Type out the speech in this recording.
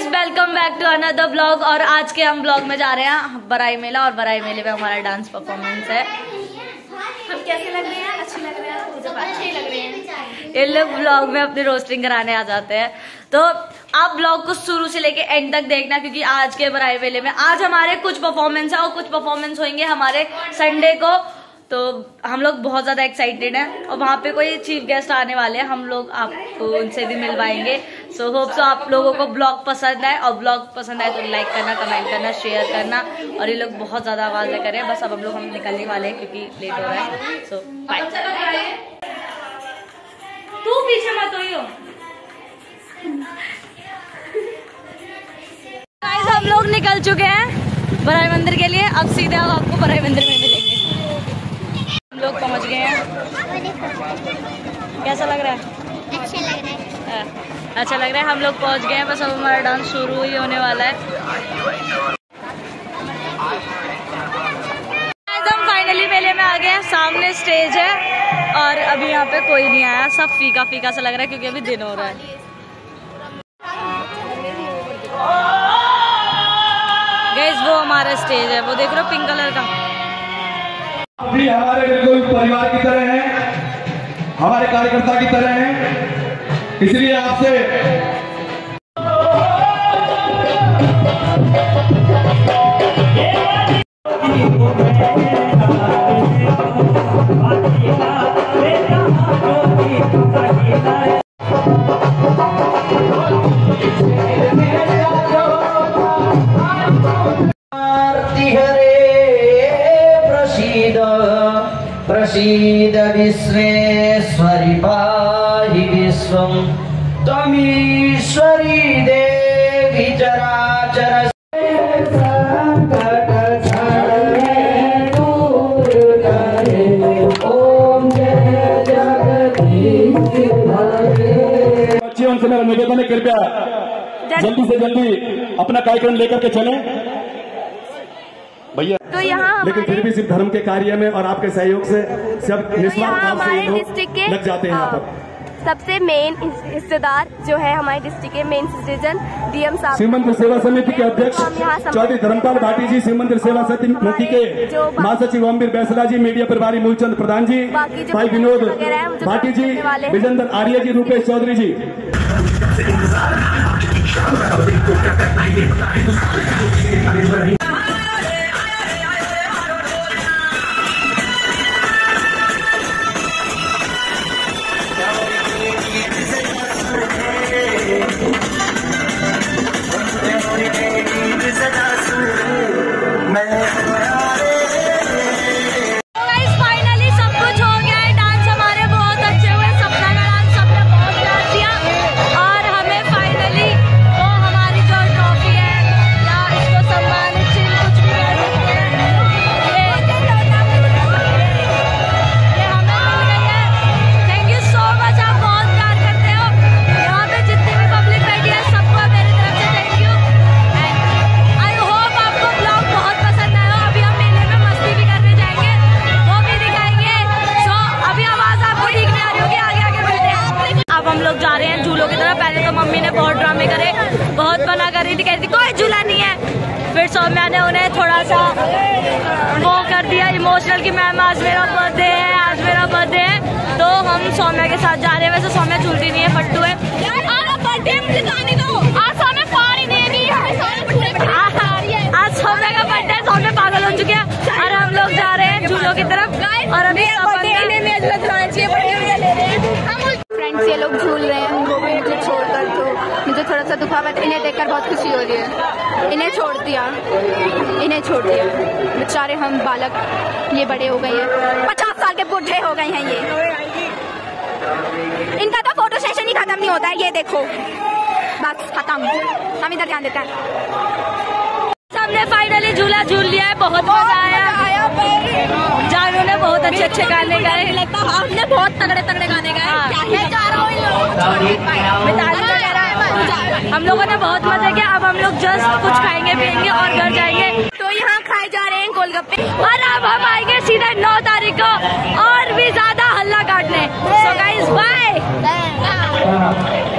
Welcome back to another blog. और आज के हम ब्लॉग में जा रहे हैं बराई मेला, और बराई मेले में हमारा डांस परफॉर्मेंस है। हम कैसे लग रहे हैं? अच्छे लग रहे हैं, अच्छे लग रहे हैं। ये लोग ब्लॉग में अपनी रोस्टिंग कराने आ जाते हैं, तो आप ब्लॉग को शुरू से लेके एंड तक देखना, क्योंकि आज के बराई मेले में आज हमारे कुछ परफॉर्मेंस है और कुछ परफॉर्मेंस होंगे हमारे संडे को। तो हम लोग बहुत ज्यादा एक्साइटेड हैं, और वहाँ पे कोई चीफ गेस्ट आने वाले हैं, हम लोग आपको उनसे भी मिलवाएंगे। सो होप सो आप लोगों को ब्लॉग पसंद आए, और ब्लॉग पसंद आए तो लाइक करना, कमेंट करना, शेयर करना। और ये लोग बहुत ज्यादा आवाज कर रहे हैं, बस अब हम निकलने वाले हैं क्योंकि लेट हो रहा है। So bye. तू पीछे मत होइयो। गाइस हम लोग निकल चुके हैं बराई मंदिर के लिए। अब सीधे हम आपको बराई मंदिर में मिलेंगे। हम लोग पहुंच गए हैं। कैसा लग रहा है? अच्छे लग रहे हैं। अच्छा लग रहा है। हम लोग पहुंच गए हैं, बस अब हमारा डांस शुरू ही होने वाला है। हम फाइनली मेले में आ गए हैं, सामने स्टेज है, और अभी यहाँ पे कोई नहीं आया, सब फीका फीका सा लग रहा है क्योंकि अभी दिन हो रहा है। गाइस वो हमारा स्टेज है, वो देख रहे हो पिंक कलर का। भी हमारे बिल्कुल परिवार की तरह हैं, हमारे कार्यकर्ता की तरह हैं, इसलिए आपसे प्रसीद विश्वेश्वरी पाहि विश्वं त्वमीश्वरी देवी चराचर बच्चियों से मेरा निवेदन है, कृपया जल्दी से जल्दी अपना कार्यक्रम लेकर के चलें भैया। तो यहाँ लेकिन फिर भी सिर्फ धर्म के कार्य में और आपके सहयोग से सब निस्वार्थ भाव से ये लोग लग जाते हैं यहाँ पर। सबसे मेन हिस्सेदार जो है हमारे डिस्ट्रिक्ट के मेन सिटीजन डीएम साहब, शिव मंदिर सेवा समिति के अध्यक्ष चौधरी धर्मपाल भाटी जी, शिव मंदिर सेवा समिति के महासचिव ओमवीर बैसला जी, मीडिया प्रभारी मूलचंद प्रधान जी, भाई विनोद भाटी जी, विजेंद्र आर्य जी, रूपेश चौधरी जी। फाइनली सब कुछ हो गया है, डांस हमारे बहुत अच्छे हुए, सपना का डांस सबने बहुत प्यार दिया, और हमें फाइनली वो हमारी जो ट्रॉफी है या इसको सम्मानित चिन्ह कुछ भी कह सकते हैं, ये हमें मिल गई है। थैंक यू सो मच, आप बहुत प्यार करते हो। यहाँ पे जितनी भी पब्लिक बैठी है सबको मेरी तरफ से thank you, and I hope आपको ब्लॉग बहुत पसंद आया। अभी हम मेले में मस्ती भी करने जाएंगे, वो भी दिखाएंगे। सो अभी आवाज आपको ठीक नहीं आ रही होगी, आगे आगे बढ़ते हैं। अब हम लोग जा रहे हैं झूलों की तरफ। पहले तो मम्मी ने बहुत ड्रामे करे, बहुत मना कर रही थी, कहती कोई झूला नहीं है। फिर सौम्या ने उन्हें थोड़ा सा वो कर दिया इमोशनल कि मैम आज मेरा बर्थडे है, आज मेरा बर्थडे है। तो हम सौम्या के साथ जा रहे हैं। वैसे सौम्या झूलती नहीं है, फट्टू है। आज सौम्या का बर्थडे है, सौम्या पागल हो चुकी है, और हम लोग जा रहे हैं झूलों की तरफ। और अभी फ्रेंड्स ये लोग झूल रहे हैं, वो भी मुझे छोड़कर, तो मुझे थोड़ा सा दुखा, बट इन्हें देखकर बहुत खुशी हो रही है। इन्हें छोड़ दिया बेचारे हम बालक, ये बड़े हो गए हैं, 50 साल के बूढ़े हो गए हैं ये। इनका तो फोटो सेशन ही खत्म नहीं होता है, ये देखो बस खत्म। हम इधर ध्यान देते हैं। सबने फाइनली झूला झूल लिया है, बहुत मजा आया। जानू ने बहुत अच्छे गाने गाए, हमने बहुत तगड़े गाने गाए। हम लोगों ने बहुत मजा किया। अब हम लोग जस्ट कुछ खाएंगे पियेंगे और घर जाएंगे। तो यहाँ खाए जा रहे हैं गोलगप्पे, और अब हम आएंगे सीधे 9 तारीख को और भी ज्यादा हल्ला काटने। So guys bye.